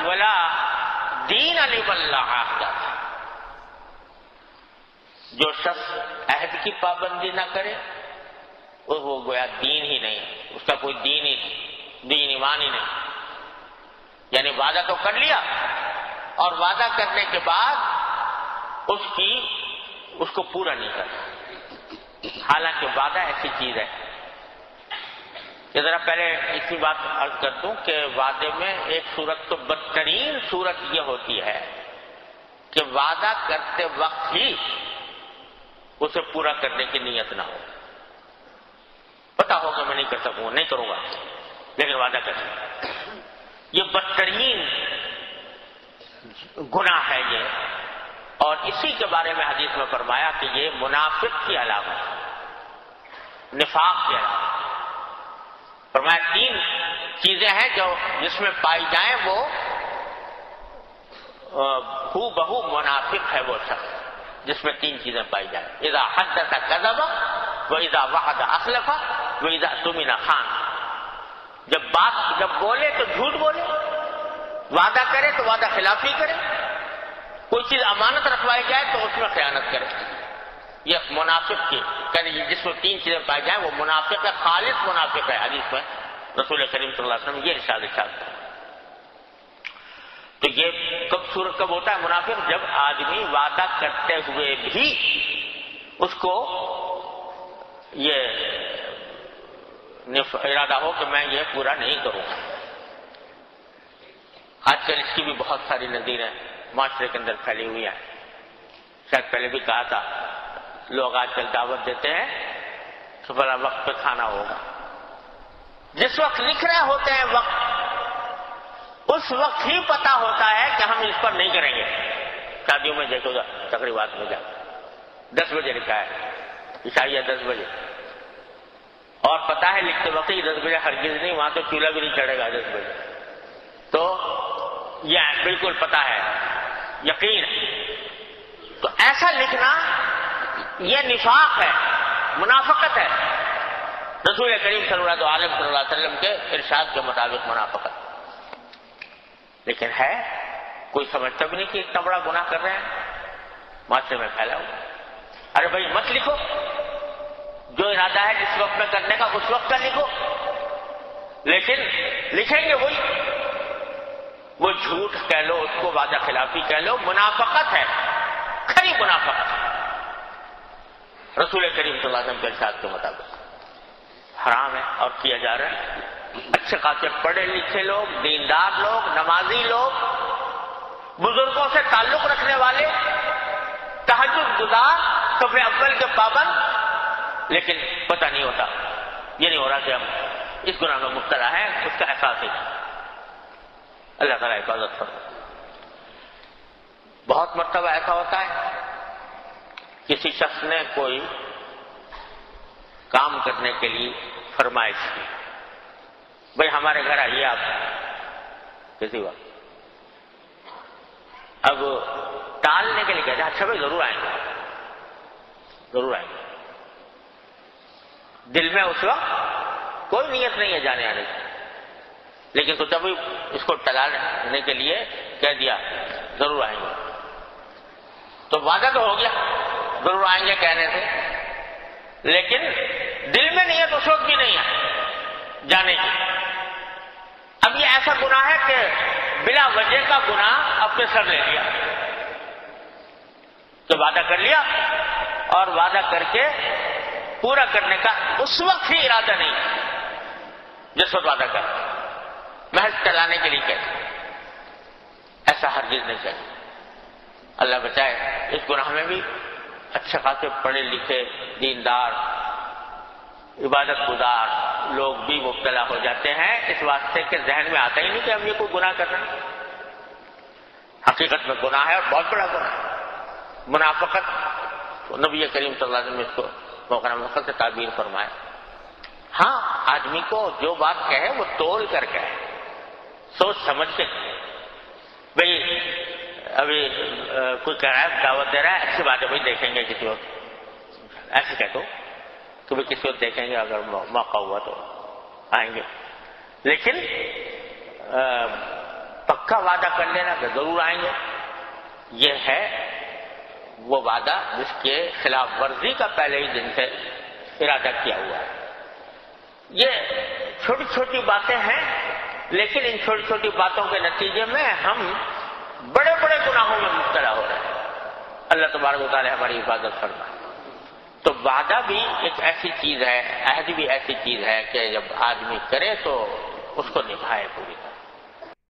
ولا دین لمن لا عہد. جو شخص عہد کی پابندی نہ کرے وہ گویا دین ہی نہیں، اس کا کوئی دین ایمان ہی نہیں. یعنی وعدہ تو کر لیا اور وعدہ کرنے کے بعد اس کو پورا نہیں کرنا. حالانکہ وعدہ ایسی چیز ہے کہ ذرا پہلے اس کی بات عرض کر دوں کہ وعدے میں ایک صورت تو بدترین صورت یہ ہوتی ہے کہ وعدہ کرتے وقت ہی اسے پورا کرنے کی نیت نہ ہو. پتا ہو کہ میں نہیں کر سکوں، نہیں کروں گا، لیکن وعدہ کر سکوں. یہ بدترین گناہ ہے یہ، اور اسی کے بارے میں حدیث میں فرمایا کہ یہ منافق کی علامت ہے، نفاق کی علامت. فرمایا 3 چیزیں ہیں جو جس میں پائی جائیں وہ ہو بہو منافق ہے وہ شخص جس میں 3 چیزیں پائی جائیں. اذا حدث کذب واذا وعد اخلف واذا اؤتمن خان. جب بولے تو جھوٹ بولے، وعدہ کرے تو وعدہ خلافی کرے، کوئی چیز امانت رکھوائی جائے تو اس میں خیانت کرے. یہ منافق کی جس میں 3 چیزیں پائی جائیں وہ منافق ہے، خالص منافق ہے. حدیث میں رسول کریم صلی اللہ علیہ وسلم یہ ارشاد ہے. تو یہ صورت کب ہوتا ہے منافق؟ جب آدمی وعدہ کرتے ہوئے بھی اس کو یہ ارادہ ہو کہ میں یہ پورا نہیں کروں. آج کل اس کی بھی بہت ساری نظیریں معاشرے کے اندر پھیلی ہوئی ہیں. شاید پہلے بھی کہا تھا، لوگ آج کل دعوت دیتے ہیں کہ بھلا وقت پہ کھانا ہوگا. جس وقت لکھ رہے ہوتے ہیں وقت، اس وقت ہی پتا ہوتا ہے کہ ہم اس پر نہیں کریں گے. شادیوں میں دیکھو گا تقریبات میں جا 10 بجے لکھا ہے عشائیہ 10 بجے، اور پتا ہے لکھتے وقت ہی 10 بجے ہرگز نہیں، وہاں تو چولہا بھی نہیں چڑھے گا 10 بجے. تو یہ بالکل پتا ہے، یقین. تو ایسا لکھنا یہ نفاق ہے، منافقت ہے. رسول کریم صلی اللہ علیہ وسلم کے ارشاد کے مطابق منافقت. لیکن ہے کوئی سمجھتا بھی نہیں کہ اتنا بڑا گناہ کر رہے ہیں، معاشرے میں پھیلا ہوا. ارے بھائی مت لکھو، جو ارادہ ہے جس وقت میں کرنے کا اس وقت کا لکھو، لیکن لکھیں گے وہی. وہ جھوٹ کہہ لو، اس کو وعدہ خلافی کہہ لو، منافقت ہے، کھری منافقت. رسول کریم صلی اللہ علیہ وسلم کے ارشاد کے مطابق حرام ہے اور کیا جا رہا ہے. اچھے خاصے پڑھے لکھے لوگ، دیندار لوگ، نمازی لوگ، بزرگوں سے تعلق رکھنے والے، تہجد گزار، صف اول کے پابند، لیکن پتہ نہیں ہوتا، یہ نہیں ہو رہا کہ ہم اس گناہ میں مبتلا ہیں، اس کا احساس ہے. اللہ تعالیٰ حفاظت فرمائے. بہت مرتبہ ایسا ہوتا ہے کسی شخص نے کوئی کام کرنے کے لیے فرمائش کی، بھئی ہمارے گھر آئیے آپ کسی وقت. اب ٹالنے کے لیے کہتے ہیں اچھا بھائی ضرور آئیں گے، ضرور آئیں گے. دل میں اس وقت کوئی نیت نہیں ہے جانے آنے کی، لیکن تو جب اس کو ٹلانے کے لیے کہہ دیا ضرور آئیں گے، تو وعدہ تو ہو گیا ضرور آئیں گے کہنے سے، لیکن دل میں نیت اس وقت بھی نہیں ہے جانے کی. اب یہ ایسا گناہ ہے کہ بلا وجہ کا گناہ اپنے سر لے لیا. تو وعدہ کر لیا اور وعدہ کر کے پورا کرنے کا اس وقت ہی ارادہ نہیں جس وقت وعدہ کر، محض چلانے کے لیے کہتے. ایسا ہرگز نہیں چاہیے. اللہ بچائے. اس گناہ میں بھی اچھے خاصے پڑھے لکھے دیندار عبادت گزار لوگ بھی مبتلا ہو جاتے ہیں، اس واسطے کہ ذہن میں آتا ہی نہیں کہ ہم یہ کوئی گناہ کر رہے ہیں. حقیقت میں گناہ ہے اور بہت بڑا گناہ ہے. منافقت نبی کریم صلی اللہ علیہ وسلم اس کو موقع منافقت سے تعبیر فرمائے. ہاں آدمی کو جو بات کہے وہ تول کر کہے، سوچ سمجھ کے. بھئی ابھی کوئی کہہ رہا ہے دعوت دے رہا ہے، اچھی بات ہے بھائی دیکھیں گے کسی وقت، ایسے کہہ دو کہ بھائی کسی وقت دیکھیں گے، اگر موقع ہوا تو آئیں گے. لیکن پکا وعدہ کر لینا کہ ضرور آئیں گے، یہ ہے وہ وعدہ جس کے خلاف ورزی کا پہلے ہی دن سے ارادہ کیا ہوا ہے۔ یہ چھوٹی چھوٹی باتیں ہیں، لیکن ان چھوٹی چھوٹی باتوں کے نتیجے میں ہم بڑے بڑے گناہوں میں مبتلا ہو رہے ہیں۔ اللہ تبارک و تعالی ہماری حفاظت فرمائے۔ تو وعدہ بھی ایک ایسی چیز ہے، عہد بھی ایسی چیز ہے کہ جب آدمی کرے تو اس کو نبھائے پوری طرح۔